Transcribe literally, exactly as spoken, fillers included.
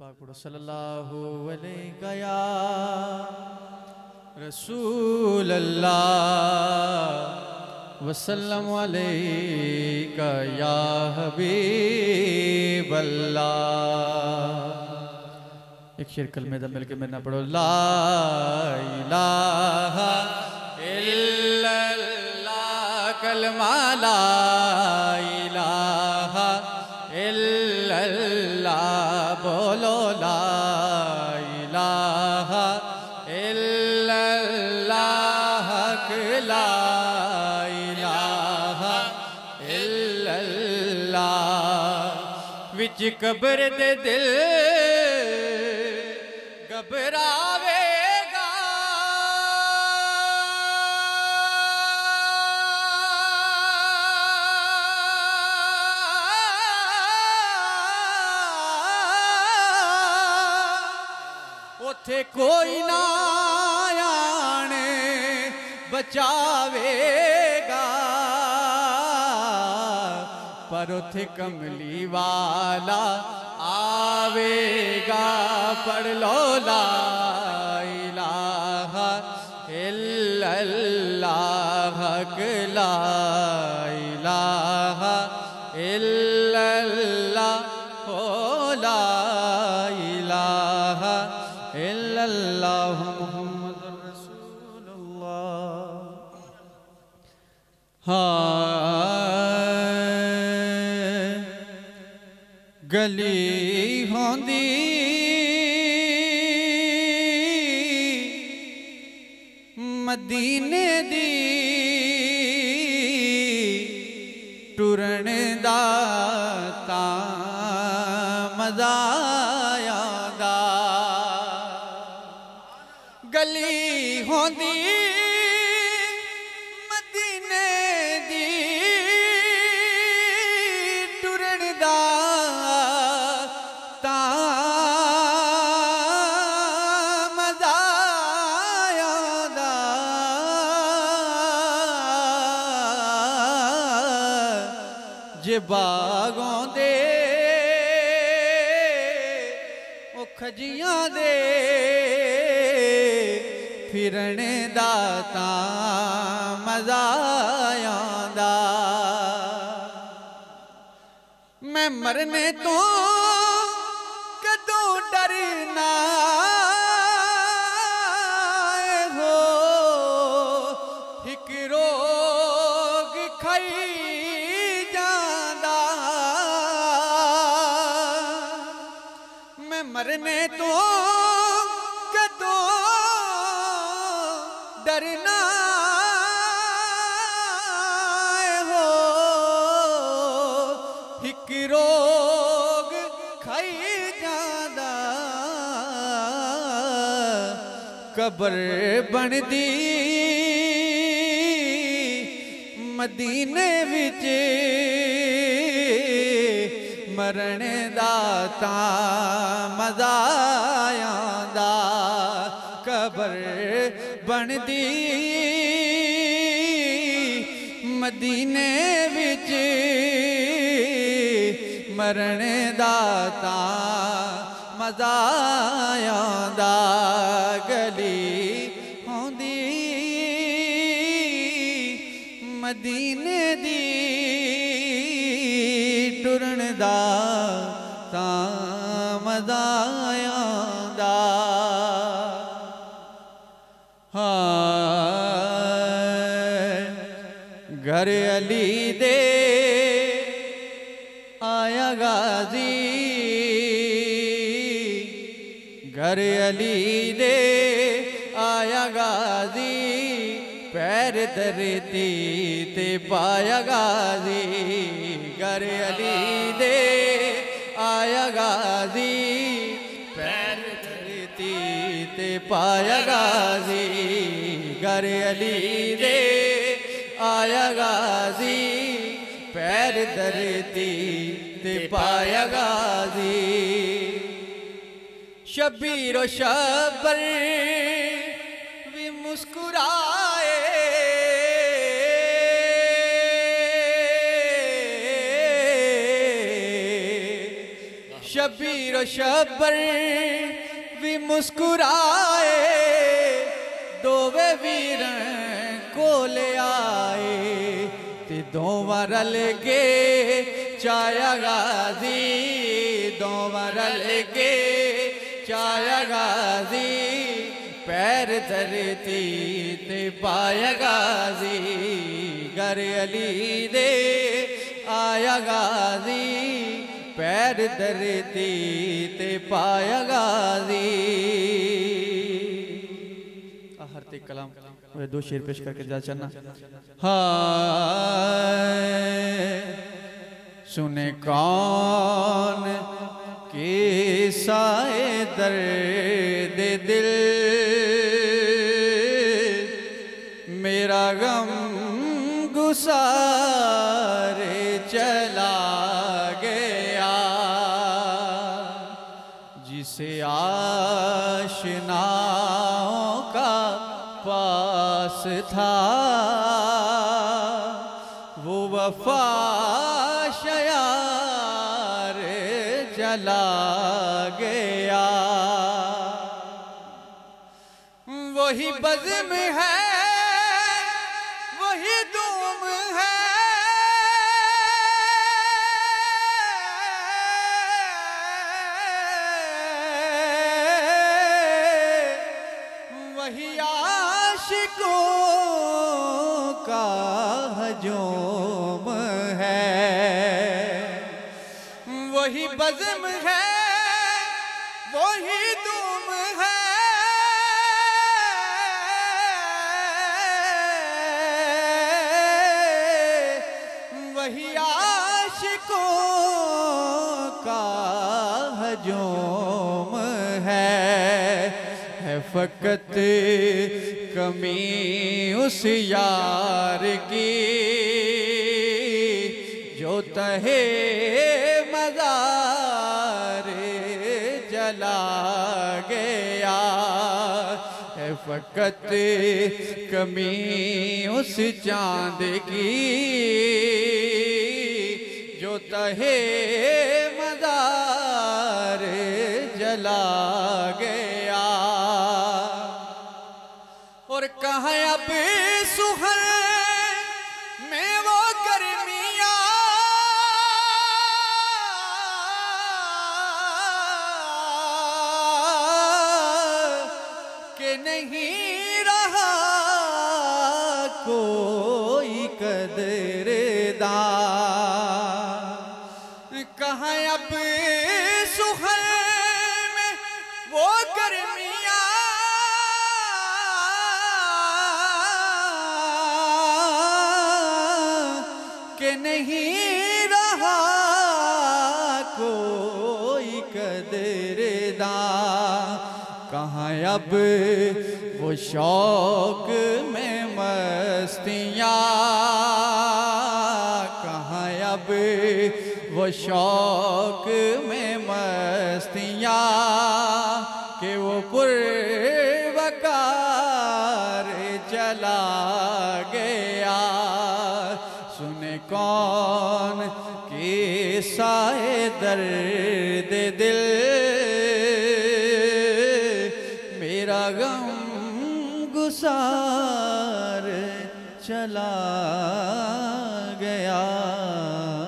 पाक पढ़ो सल्लल्लाहु अलैहि या रसूल अल्लाह वसल्लम अलैका या हबीब अल्लाह। एक शेर कलमे दा मिलके मेरे ना पढ़ो ला इलाहा इल्लल्लाह कलमा ला इलाहा इल्लल्लाह बोलो ला इलाहा इल्लल्लाह ला इलाहा इल्लल्लाह। विच कब्र दे दिल घबरावेगा उथे कोई ना आने बचावेगा पर उथे कमली वाला आवेगा। पढ़ लो ला इलाहा इल्लल्लाह ला इलाहा इल्लल्लाह हो ला इलाहा इल्लल्लाह मुहम्मदुर रसूलुल्लाह। हाँ गली होंदी मदीने दी टुरन दा तां मज़ा आंदा। गली होंदी मदीने दी टुरन दा तां मज़ा आंदा। जे बागों दे ओ खजियां दे फिरन दा तां मज़ा आंदा। मैं मरने तो कदों डरना हो एक रोग खाई जांदा। मैं मरने तो कदों डरना हो एक रोग खाई जांदा। कब्र बनदी मदीने विच मरण दा तां मज़ा आंदा। कब्र बनदी मदीने विच मरण दा तां मज़ा आंदा। गली होंदी मदीने दी टुरन दा तां मज़ा आंदा। हाँ घर अली दे आया गाजी घर अली दे आया गाजी पैर धरती ते पाया गाजी। घर अली दे आया गाजी पैर धरती ते पाया गाजी। घर अली दे आया गाजी पैर धरती ते पाया गाजी। शबीर ओ शबर भी मुस्कुराए शबीर शबर भी मुस्कुराए दोवे वीर कोल आए ते दोवां रल के चाया गाजी दोवां रल के चाया गाजी पैर धरती ते पाया गाजी घर अली दे आया गाजी पैर धरती ते पाया गाजी। हर ते कलाम वे दो शेर पेश करके जा चलना। हाय सुने कौन किसाए दर्द दिल मेरा गम गुसारे चला गया जिसे आशनाओं का पास था वो वफा शयार जला गया। वही बज़्म है वही धूम है वही आशिकों का हजूम है वही बज़्म है वही धूम है वही आशिकों का हजूम है, है फ़क़त कमी उस यार की जो तहे मज़ार जला गया। है फ़क़त कमी उस चाँद की जो तहे मज़ार जला गया। और कहाँ अब सुहर में वो गर्मियाँ के नहीं रहा कोई कदरदान। कहाँ अब सुहर में वो गर्मियाँ के नहीं रहा कोई कदरदान। कहाँ अब वो शौक में मस्तियाँ कहाँ अब वो शौक में मस्तियाँ कि वो पुरवकार चला गया। सुने कौन किस्सा-ए दर्द दिल मेरा गम गुसार चला गया।